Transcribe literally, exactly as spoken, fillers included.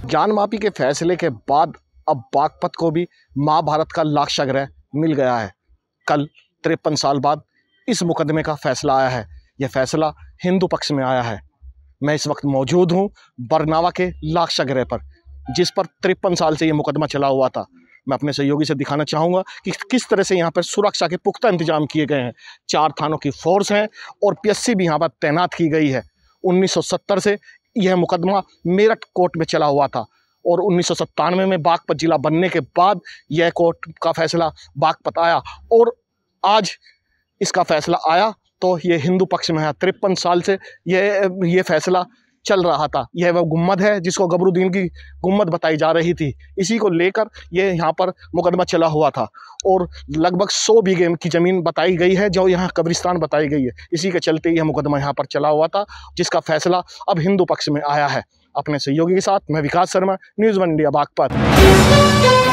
जान माफी के फैसले के बाद अब बागपत को भी महाभारत का लाक्षागृह मिल गया है। कल तिरपन साल बाद इस मुकदमे का फैसला आया है। यह फैसला हिंदू पक्ष में आया है। मैं इस वक्त मौजूद हूँ बरनावा के लाक्षागृह पर, जिस पर तिरपन साल से ये मुकदमा चला हुआ था। मैं अपने सहयोगी से दिखाना चाहूँगा कि किस तरह से यहाँ पर सुरक्षा के पुख्ता इंतजाम किए गए हैं। चार थानों की फोर्स है और पीएससी भी यहाँ पर तैनात की गई है। उन्नीस सौ सत्तर से यह मुकदमा मेरठ कोर्ट में चला हुआ था और उन्नीस सौ सत्तानवे में बागपत जिला बनने के बाद यह कोर्ट का फैसला बागपत आया और आज इसका फैसला आया तो ये हिंदू पक्ष में है। तिरपन साल से ये ये फैसला चल रहा था। यह वह गुम्मद है जिसको गबरुद्दीन की गुम्मद बताई जा रही थी। इसी को लेकर ये यहाँ पर मुकदमा चला हुआ था और लगभग सौ बीघे की ज़मीन बताई गई है जो यहाँ कब्रिस्तान बताई गई है। इसी के चलते यह मुकदमा यहाँ पर चला हुआ था, जिसका फैसला अब हिंदू पक्ष में आया है। अपने सहयोगी के साथ मैं Vikas Sharma, News One India Baghpat.